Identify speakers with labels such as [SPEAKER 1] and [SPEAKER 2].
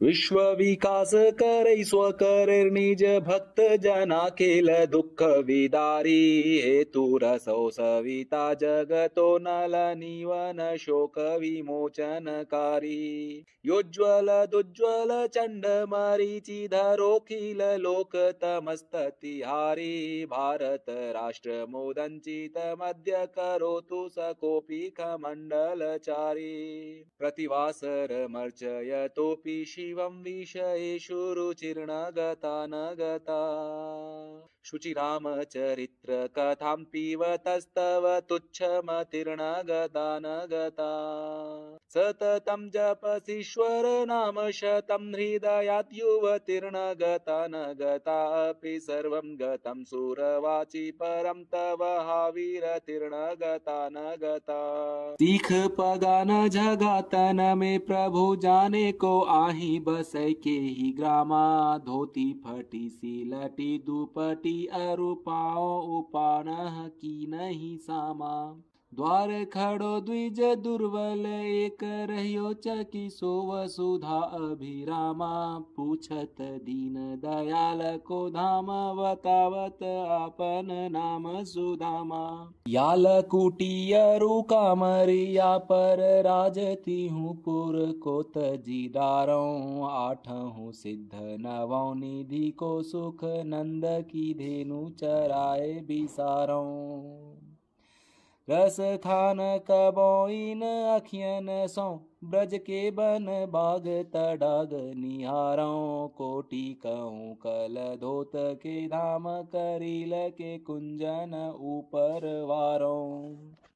[SPEAKER 1] विश्व विकास करे स्वकर्णिज भक्त जना खेल दुःख विदारी हेतु रसो सविता जगतो नल निवन शोक विमोचनकारी योज्वल दुज्ज्वल चंड मरीचि धरोखिल लोक तमस्ततिहारी भारत राष्ट्र मोदंचित मध्य करोतु सकोपि खमंडलचारी प्रतिवासर मर्चयतोपि शिवं विषयेषु रुचिर्न गता न गता शुचिरामचरित्र कथां पिबतस्तव तुच्छमतिर्न गता न गता सततं जपसीश्वर नाम शतं हृदयात् युवतिर्न गता न गता अपि सर्वं गतं सुरवाचि परं तव हाविरतिर्न गता न गता सीख पगान जगातन में प्रभु जाने को आही बसै के ही ग्रामा धोती फटी सिलटी दुपटी अरुपाओ उपानह की नहीं सामा द्वार खड़ो द्विज दुर्बल एक रहियो चकी सो वसुधा अभिरामा पूछत दीन दयाल को धाम बतावत आपन नाम सुदामा याल कुटियरु कामरिया पर राजती हूँ पुर को तजीदारों आठहूँ सिद्ध नवों निधि को सुख नंद की धेनु चराए बिसारों रस खान कबोइन अखियन सो ब्रज के बन बाग तडाग निहारों कोटि कहूँ कल धोत के धाम करील के कुंजन ऊपर वारों।